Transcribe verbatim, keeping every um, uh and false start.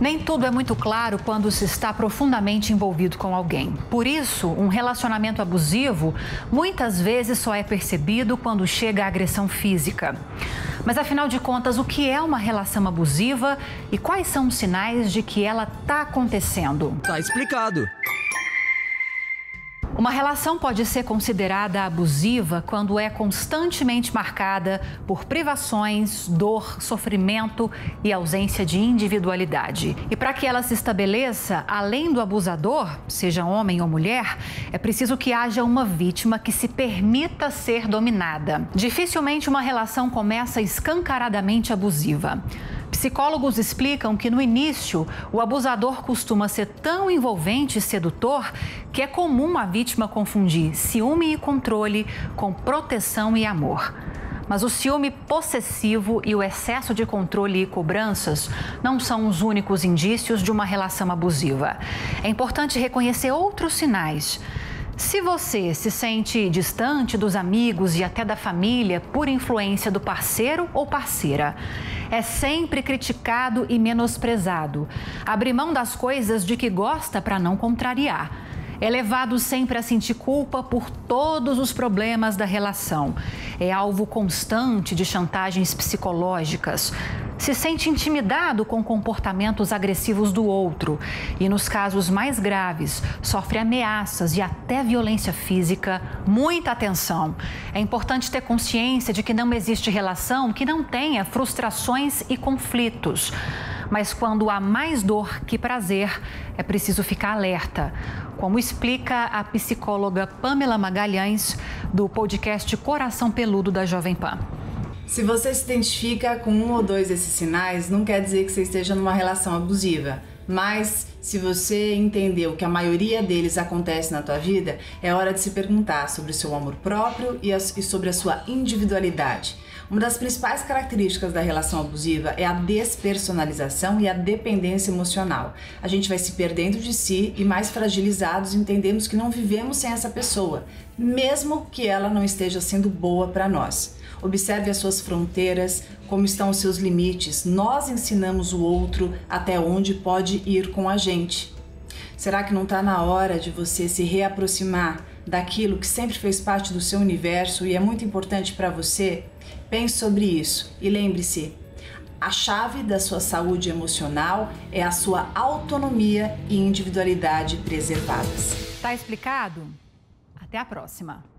Nem tudo é muito claro quando se está profundamente envolvido com alguém. Por isso, um relacionamento abusivo muitas vezes só é percebido quando chega a agressão física. Mas afinal de contas, o que é uma relação abusiva e quais são os sinais de que ela está acontecendo? Tá explicado. Uma relação pode ser considerada abusiva quando é constantemente marcada por privações, dor, sofrimento e ausência de individualidade. E para que ela se estabeleça, além do abusador, seja homem ou mulher, é preciso que haja uma vítima que se permita ser dominada. Dificilmente uma relação começa escancaradamente abusiva. Psicólogos explicam que no início o abusador costuma ser tão envolvente e sedutor que é comum a vítima confundir ciúme e controle com proteção e amor. Mas o ciúme possessivo e o excesso de controle e cobranças não são os únicos indícios de uma relação abusiva. É importante reconhecer outros sinais. Se você se sente distante dos amigos e até da família por influência do parceiro ou parceira, é sempre criticado e menosprezado, abre mão das coisas de que gosta para não contrariar, é levado sempre a sentir culpa por todos os problemas da relação, é alvo constante de chantagens psicológicas, se sente intimidado com comportamentos agressivos do outro e, nos casos mais graves, sofre ameaças e até violência física. Muita atenção! É importante ter consciência de que não existe relação que não tenha frustrações e conflitos. Mas quando há mais dor que prazer, é preciso ficar alerta. Como explica a psicóloga Pamela Magalhães, do podcast Coração Peludo da Jovem Pan. Se você se identifica com um ou dois desses sinais, não quer dizer que você esteja numa relação abusiva. Mas, se você entendeu que a maioria deles acontece na tua vida, é hora de se perguntar sobre o seu amor próprio e sobre a sua individualidade. Uma das principais características da relação abusiva é a despersonalização e a dependência emocional. A gente vai se perdendo de si e, mais fragilizados, entendemos que não vivemos sem essa pessoa, mesmo que ela não esteja sendo boa para nós. Observe as suas fronteiras, como estão os seus limites. Nós ensinamos o outro até onde pode ir com a gente. Será que não está na hora de você se reaproximar daquilo que sempre fez parte do seu universo e é muito importante para você? Pense sobre isso e lembre-se, a chave da sua saúde emocional é a sua autonomia e individualidade preservadas. Tá explicado? Até a próxima!